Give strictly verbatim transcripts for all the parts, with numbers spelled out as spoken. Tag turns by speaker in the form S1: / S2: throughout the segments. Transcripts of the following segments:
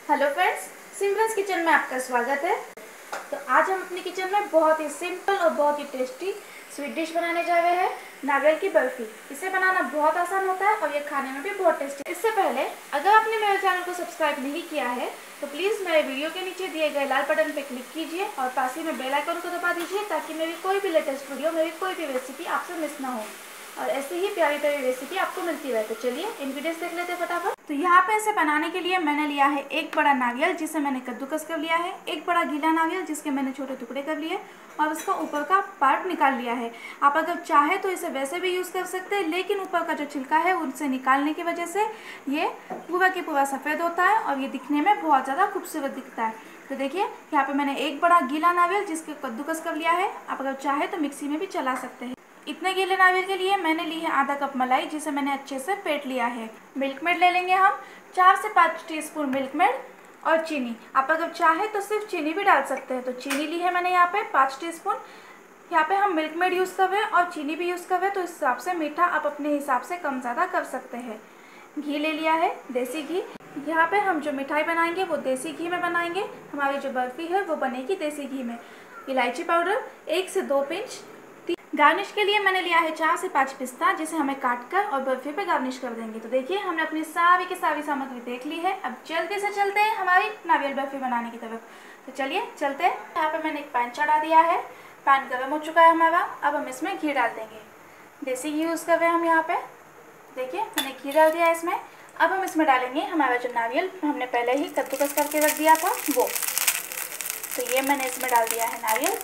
S1: Hello friends, Simran's kitchen में आपका स्वागत है। तो आज हम अपनी किचन में बहुत ही सिंपल और बहुत ही टेस्टी स्वीट डिश बनाने जा रहे हैं, नारियल की बर्फी। इसे बनाना बहुत आसान होता है और ये खाने में भी बहुत टेस्टी। इससे पहले अगर आपने मेरे चैनल को सब्सक्राइब नहीं किया है तो प्लीज़ मेरे वीडियो के नीचे दिए गए लाल बटन पर क्लिक कीजिए और पास ही में बेल आइकन को दबा दीजिए ताकि मेरी कोई भी लेटेस्ट वीडियो, मेरी कोई भी रेसिपी आपसे मिस ना हो और ऐसे ही प्यारी प्यारी रेसिपी आपको मिलती रहे। तो चलिए इंग्रेडिएंट्स देख लेते हैं फटाफट। तो यहाँ पे इसे बनाने के लिए मैंने लिया है एक बड़ा नारियल जिसे मैंने कद्दूकस कर लिया है, एक बड़ा गीला नारियल जिसके मैंने छोटे टुकड़े कर लिए और उसका ऊपर का पार्ट निकाल लिया है। आप अगर चाहे तो इसे वैसे भी यूज़ कर सकते हैं, लेकिन ऊपर का जो छिलका है उनसे निकालने की वजह से ये पूरा के पूरा सफ़ेद होता है और ये दिखने में बहुत ज़्यादा खूबसूरत दिखता है। तो देखिए यहाँ पे मैंने एक बड़ा गीला नारियल जिसके कद्दूकस कर लिया है। आप अगर चाहे तो मिक्सी में भी चला सकते हैं। इतने गीले नारियल के लिए मैंने ली है आधा कप मलाई जिसे मैंने अच्छे से फेंट लिया है। मिल्क मेड ले लेंगे हम, चार से पाँच टीस्पून मिल्क मेड और चीनी। आप अगर चाहे तो सिर्फ चीनी भी डाल सकते हैं। तो चीनी ली है मैंने यहाँ पे पाँच टीस्पून। यहाँ पे हम मिल्क मेड यूज़ कर रहे हैं और चीनी भी यूज़ कर रहे हैं, तो इस हिसाब से मीठा आप अपने हिसाब से कम ज़्यादा कर सकते हैं। घी ले लिया है, देसी घी। यहाँ पे हम जो मिठाई बनाएंगे वो देसी घी में बनाएंगे। हमारी जो बर्फ़ी है वो बनेगी देसी घी में। इलायची पाउडर एक से दो पिंच। गार्निश के लिए मैंने लिया है चार से पाँच पिस्ता जिसे हमें काट कर और बर्फी पे गार्निश कर देंगे। तो देखिए हमने अपनी सारी की सारी सामग्री देख ली है। अब जल्दी से चलते हैं हमारी नारियल बर्फी बनाने की तरफ। तो चलिए चलते हैं। यहाँ पे मैंने एक पैन चढ़ा दिया है, पैन गर्म हो चुका है हमारा। अब हम इसमें घी डाल देंगे। देसी घी यूज़ कर रहे हैं हम यहाँ पे। देखिए मैंने घी डाल दिया है इसमें। अब हम इसमें डालेंगे हमारा जो नारियल हमने पहले ही कद्दूकस करके रख दिया था वो। तो ये मैंने इसमें डाल दिया है नारियल।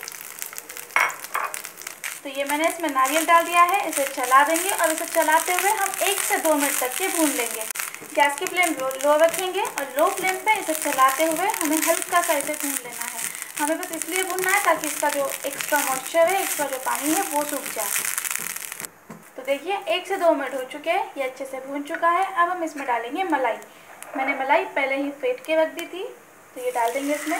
S1: तो ये मैंने इसमें नारियल डाल दिया है। इसे चला देंगे और इसे चलाते हुए हम एक से दो मिनट तक के भून लेंगे। गैस की फ्लेम लो, लो रखेंगे और लो फ्लेम पे इसे चलाते हुए हमें हल्का सा इसे भून लेना है। हमें बस इसलिए भूनना है ताकि इसका जो एक्स्ट्रा मॉइस्चर है, इसका जो पानी है वो सूख जाए। तो देखिए एक से दो मिनट हो चुके हैं, ये अच्छे से भून चुका है। अब हम इसमें डालेंगे मलाई। मैंने मलाई पहले ही फेंट के रख दी थी, तो ये डाल देंगे इसमें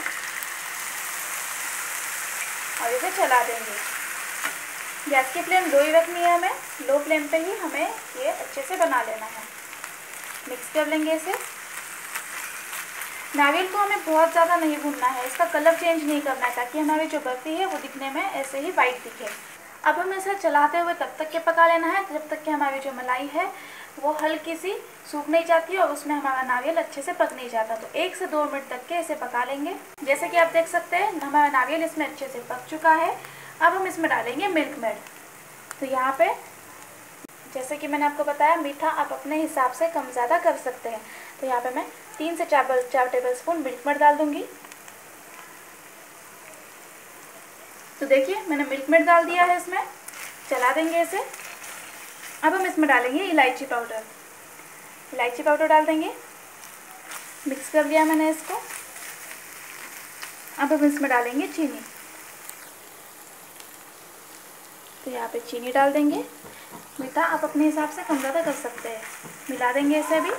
S1: और इसे चला देंगे। गैस की फ्लेम लो ही रखनी है हमें, लो फ्लेम पे ही हमें ये अच्छे से बना लेना है। मिक्स कर लेंगे इसे। नारियल को हमें बहुत ज़्यादा नहीं भूनना है, इसका कलर चेंज नहीं करना है ताकि हमारी जो बर्फी है वो दिखने में ऐसे ही वाइट दिखे। अब हमें इसे चलाते हुए तब तक के पका लेना है जब तक कि हमारी जो मलाई है वो हल्की सी सूख नहीं जाती और उसमें हमारा नारियल अच्छे से पक नहीं जाता। तो एक से दो मिनट तक के इसे पका लेंगे। जैसे कि आप देख सकते हैं हमारा नारियल इसमें अच्छे से पक चुका है। अब हम इसमें डालेंगे मिल्क मेड। तो यहाँ पे जैसे कि मैंने आपको बताया मीठा आप अपने हिसाब से कम ज़्यादा कर सकते हैं। तो यहाँ पे मैं तीन से चार चार टेबल स्पून मिल्क मेड डाल दूँगी। तो देखिए मैंने मिल्क मेड डाल दिया है इसमें, चला देंगे इसे। अब हम इसमें डालेंगे इलायची पाउडर। इलायची पाउडर डाल देंगे। मिक्स कर लिया मैंने इसको। अब हम इसमें डालेंगे चीनी। तो यहाँ पे चीनी डाल देंगे। मीठा आप अपने हिसाब से कम ज़्यादा कर सकते हैं। मिला देंगे इसे भी।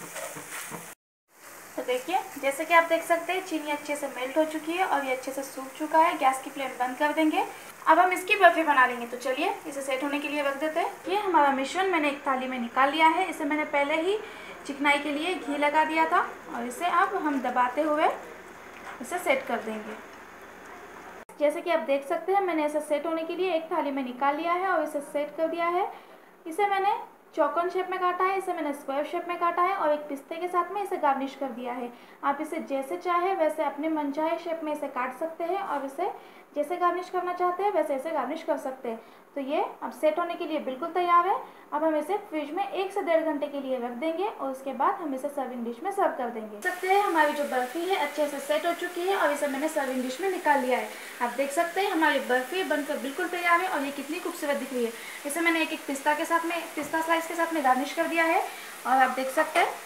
S1: तो देखिए जैसे कि आप देख सकते हैं चीनी अच्छे से मेल्ट हो चुकी है और ये अच्छे से सूख चुका है। गैस की फ्लेम बंद कर देंगे। अब हम इसकी बर्फी बना लेंगे। तो चलिए इसे सेट होने के लिए रख देते हैं। ये हमारा मिश्रण मैंने एक थाली में निकाल लिया है। इसे मैंने पहले ही चिकनाई के लिए घी लगा दिया था और इसे अब हम दबाते हुए इसे सेट कर देंगे। जैसे कि आप देख सकते हैं मैंने इसे सेट होने के लिए एक थाली में निकाल लिया है और इसे सेट कर दिया है। इसे मैंने चौकोन शेप में काटा है, इसे मैंने स्क्वायर शेप में काटा है और एक पिस्ते के साथ में इसे गार्निश कर दिया है। आप इसे जैसे चाहे वैसे अपने मनचाहे शेप में इसे काट सकते हैं और इसे जैसे गार्निश करना चाहते हैं वैसे इसे गार्निश कर सकते हैं। तो ये अब सेट होने के लिए बिल्कुल तैयार है। अब हम इसे फ्रिज में एक से डेढ़ घंटे के लिए रख देंगे और उसके बाद हम इसे सर्विंग डिश में सर्व कर देंगे। सकते हैं हमारी जो बर्फी है अच्छे से सेट हो चुकी है और इसे मैंने सर्विंग डिश में निकाल लिया है। आप देख सकते हैं हमारी बर्फी बनकर बिल्कुल तैयार है और ये कितनी खूबसूरत दिख रही है। इसे मैंने एक एक पिस्ता के साथ में पिस्ता स्लाइस के साथ में गार्निश कर दिया है और आप देख सकते हैं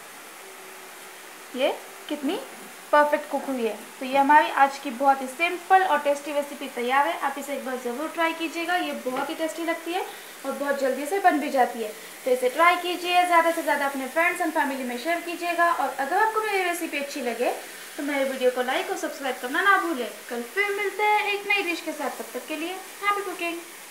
S1: ये कितनी परफेक्ट कुक हुई है। तो ये हमारी आज की बहुत ही सिंपल और टेस्टी रेसिपी तैयार है। आप इसे एक बार ज़रूर ट्राई कीजिएगा। ये बहुत ही टेस्टी लगती है और बहुत जल्दी से बन भी जाती है। तो इसे ट्राई कीजिए, ज़्यादा से ज़्यादा अपने फ्रेंड्स एंड फैमिली में शेयर कीजिएगा। और अगर आपको मेरी रेसिपी अच्छी लगे तो मेरे वीडियो को लाइक और सब्सक्राइब करना ना भूलें। कल फिर मिलते हैं एक नई डिश के साथ। तब तक के लिए हैप्पी कुकिंग।